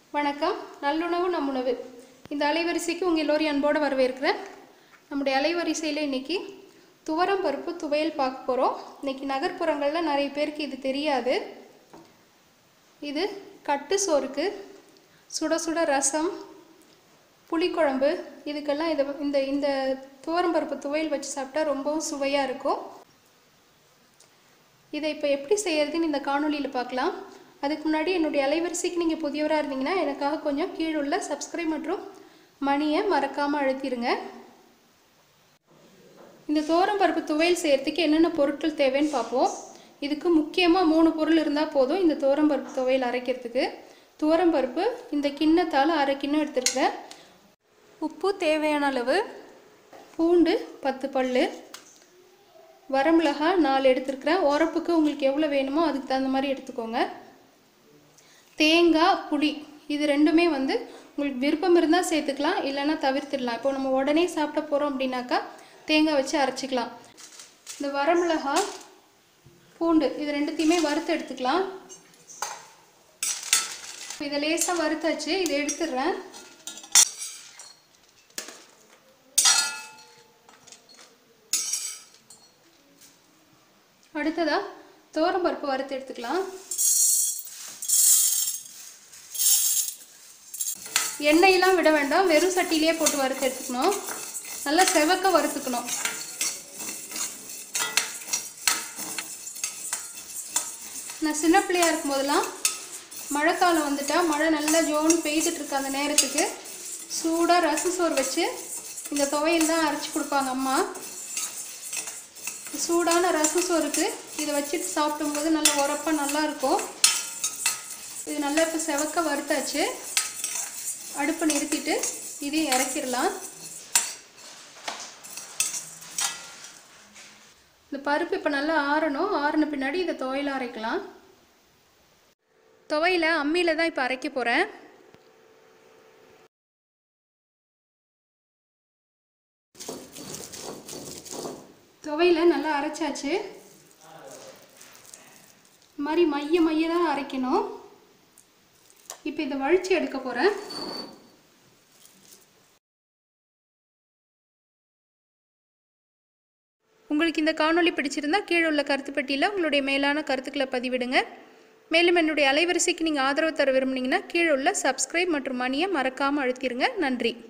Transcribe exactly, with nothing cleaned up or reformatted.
வணக்கம். நல்லுணவு நம் உணவு இந்த அலைவரிசைக்கு உங்கள் எல்லோரையும் அன்போடு வரவேற்கிறேன். நம்முடைய அலைவரிசையில் இன்றைக்கி துவரம் பருப்பு துவையல் பார்க்க போகிறோம். இன்றைக்கி நகர்ப்புறங்களில் நிறைய பேருக்கு இது தெரியாது. இது கட்டு சோறுக்கு, சுட சுட ரசம், புளிக்குழம்பு, இதுக்கெல்லாம் இதை இந்த இந்த துவரம் பருப்பு துவையல் வச்சு சாப்பிட்டா ரொம்பவும் சுவையாக இருக்கும். இதை இப்போ எப்படி செய்யறதுன்னு இந்த காணொலியில் பார்க்கலாம். அதுக்கு முன்னாடி என்னுடைய அலைவரிசைக்கு நீங்கள் புதியவராக இருந்தீங்கன்னா எனக்காக கொஞ்சம் கீழே உள்ள சப்ஸ்கிரைப் மற்றும் மணியை மறக்காமல் அழுத்திடுங்க. இந்த துவரம் பருப்பு துவையல் செய்கிறதுக்கு என்னென்ன பொருட்கள் தேவைன்னு பார்ப்போம். இதுக்கு முக்கியமாக மூணு பொருள் இருந்தால் போதும் இந்த துவரம் பருப்பு துவையல் அரைக்கிறதுக்கு. துவரம் பருப்பு இந்த கிண்ணத்தால் அரை கிண்ணம் எடுத்துருக்கிறேன். உப்பு தேவையான அளவு, பூண்டு பத்து பல், வரமிளகாய் நாலு எடுத்துருக்கிறேன். உரப்புக்கு உங்களுக்கு எவ்வளோ வேணுமோ அதுக்கு தகுந்த மாதிரி எடுத்துக்கோங்க. தேங்காய், புளி, இது ரெண்டுமே வந்து உங்களுக்கு விருப்பம் இருந்தால் சேர்த்துக்கலாம், இல்லைன்னா தவிர்த்துடலாம். இப்போ நம்ம உடனே சாப்பிட போகிறோம் அப்படின்னாக்கா தேங்காய் வச்சு அரைச்சிக்கலாம். இந்த வரமிளகாய், பூண்டு இது ரெண்டுத்தையுமே வறுத்து எடுத்துக்கலாம். இதை லேசாக வறுத்தாச்சு, இதை எடுத்துடுறேன். அடுத்ததாக துவரம் பருப்பு வறுத்து எடுத்துக்கலாம். எண்ணெயெல்லாம் விட வேண்டாம், வெறும் சட்டியிலே போட்டு வறுத்து எடுத்துக்கணும். நல்லா செவக்க வறுத்துக்கணும். நான் சின்ன பிள்ளையாக இருக்கும் போதெல்லாம் மழைக்காலம் வந்துட்டா, மழை நல்லா ஜோன்னு பெய்துட்டு இருக்க அந்த நேரத்துக்கு சூடாக ரசம் சோறு வச்சு இந்த துவையல் தான் அரைச்சி கொடுப்பாங்க அம்மா. சூடான ரசம் சோறுக்கு இதை வச்சுட்டு சாப்பிடும்போது நல்லா உரப்பாக நல்லாயிருக்கும். இது நல்லா இப்போ செவக்க வறுத்தாச்சு. அடுப்பை நிறுத்திட்டு இதையும் இறக்கிடலாம். இந்த பருப்பு இப்போ நல்லா ஆறணும். ஆறின பின்னாடி இதை துவையில அரைக்கலாம். துவையில அம்மியில் தான் இப்போ அரைக்க போகிறேன். துவையில நல்லா அரைச்சாச்சு. இந்த மாதிரி மைய மைய தான் அரைக்கணும். இப்போ இதை வழித்து எடுக்க போகிறேன். உங்களுக்கு இந்த காணொளி பிடிச்சிருந்தால் கீழே உள்ள கருத்து பெட்டியில் உங்களுடைய மேலான கருத்துக்களை பதிவிடுங்க. மேலும் என்னுடைய அலைவரிசைக்கு நீங்கள் ஆதரவு தர விரும்புனீங்கன்னா கீழே உள்ள சப்ஸ்கிரைப் மற்றும் மணியை மறக்காமல் அழுத்திடுங்க. நன்றி.